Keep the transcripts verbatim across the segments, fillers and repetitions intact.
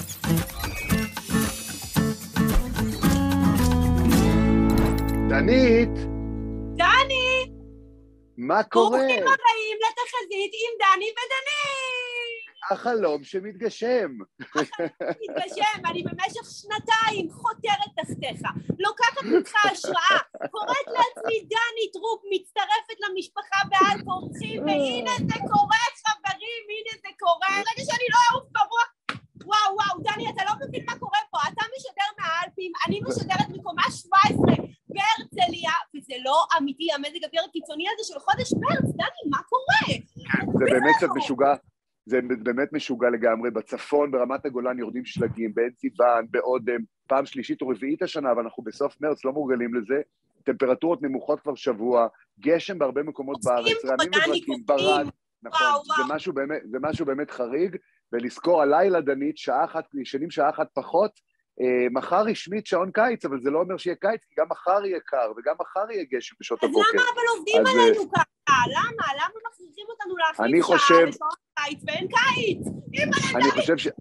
דנית! דני! מה קורה? ברוכים הבאים לתחזית עם דני ודני! החלום שמתגשם. החלום מתגשם, אני במשך שנתיים חותרת תחתיך, לוקחת ממך השראה, קוראת לעצמי דני טרופ, מצטרפת למשפחה בעל כורחי, והנה זה קורה חברים, הנה זה קורה, רגע שאני לא אעוף ברוח. וואו וואו, דני, אתה לא מבין מה קורה פה, אתה משדר מהאלפים, אני משדרת מקומה שבע עשרה בהרצליה, וזה לא אמיתי, המזג אוויר הקיצוני הזה של חודש מרץ, דני, מה קורה? זה באמת קצת משוגע, זה באמת משוגע לגמרי, בצפון, ברמת הגולן יורדים שלגים, בעין סיוון, באודם, פעם שלישית או רביעית השנה, אבל אנחנו בסוף מרץ לא מורגלים לזה, טמפרטורות נמוכות כבר שבוע, גשם בהרבה מקומות בארץ, רעמים וברקים, ברד, נכון, זה משהו באמת, זה משהו באמת חריג, ולזכור הלילה דנית, שעה אחת, ישנים שעה אחת פחות, אה, מחר רשמית שעון קיץ, אבל זה לא אומר שיהיה קיץ, כי גם מחר יהיה קר, וגם מחר יהיה גשם בשעות הבוקר. אז למה אבל עובדים אז, עלינו ככה? למה? למה מכריחים אותנו להחליף שעה חושב... לשעון קיץ ואין קיץ? אני חושב ש...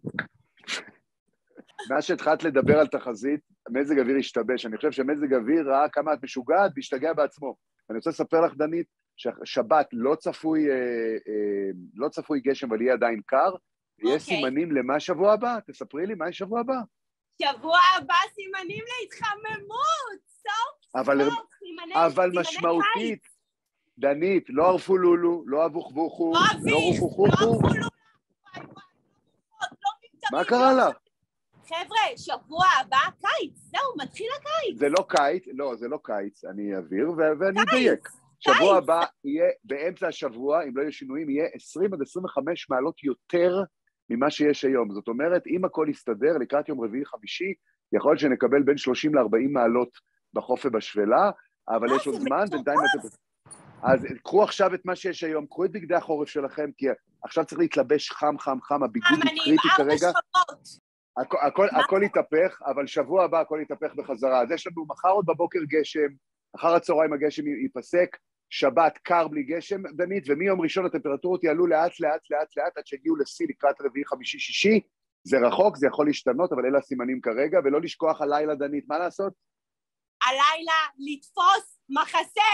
מה שהתחלת לדבר על תחזית, מזג אוויר השתבש, אני חושב שמזג אוויר ראה כמה את משוגעת והשתגע בעצמו. אני רוצה לספר לך, דנית, ששבת לא צפוי, אה, אה, לא צפוי גשם, אבל יהיה עדיין קר, ויש סימנים למה שבוע הבא? תספרי לי, מה יש שבוע הבא? שבוע הבא סימנים להתחממות, סוף אבל, סוף, סימני, אבל סימני משמעותית, קיץ. דנית, לא ערפו לולו, לא אבוך בוכו, לא לא אביב, רוחו לא חוכו. ערפו לולו, וואי וואי, לא מבטרים. מה קרה לך? חבר'ה, שבוע הבא קיץ, זהו, מתחיל הקיץ. זה לא קיץ, לא, זה לא קיץ, אני אעביר ו- ואני אדייק. שבוע הבא יהיה, באמצע השבוע, אם לא יהיו שינויים, יהיה עשרים עד עשרים וחמש מעלות יותר ממה שיש היום. זאת אומרת, אם הכל יסתדר, לקראת יום רביעי חמישי, יכול להיות שנקבל בין שלושים לארבעים מעלות בחוף ובשפלה, אבל יש עוד זמן, בינתיים אתם... אז קחו עכשיו את מה שיש היום, קחו את בגדי החורף שלכם, כי עכשיו צריך להתלבש חם, חם, חם, הביגוד הוא קריטי כרגע. הכ- הכל, הכל יתהפך, אבל שבוע הבא הכל יתהפך בחזרה. אז יש לנו מחר עוד בבוקר גשם, אחר הצהריים הגשם ייפסק, שבת קר בלי גשם, דנית, ומיום ראשון הטמפרטורות יעלו לאט, לאט, לאט, לאט, עד שהגיעו לשיא לקראת רביעי, חמישי, שישי. זה רחוק, זה יכול להשתנות, אבל אלה הסימנים כרגע, ולא לשכוח הלילה, דנית, מה לעשות? הלילה לתפוס מחסה.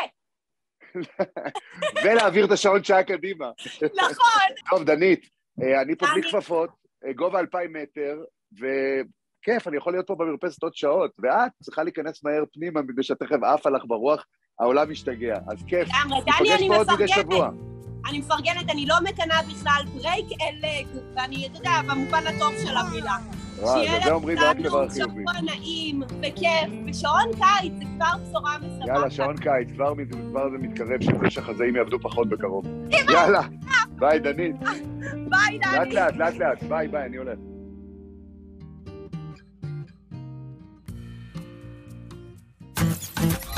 ולהעביר את השעון שעה קדימה. נכון. טוב, דנית, אני פה בלי כפפות, גובה אלפיים מטר, וכיף, אני יכול להיות פה במרפסת עוד שעות, ואת צריכה להיכנס מהר פנימה, מפני שתכף עף עלך ברוח, העולם משתגע, אז כיף. דני, אני מפרגנת. אני מפרגנת, אני לא מקנה בכלל ברייק אלג, ואני, אתה יודע, במובן הטוב של המילה. וואו, זה אומרים רק דבר חיובי. שבוע נעים וכיף, ושעון קיץ זה כבר בשורה משמחת. יאללה, שעון קיץ, כבר זה מתקרב, שזה שהחזאים יעבדו פחות בקרוב. יאללה, ביי דנית. ביי דני. לאט לאט, לאט לאט, ביי ביי, אני הולך. you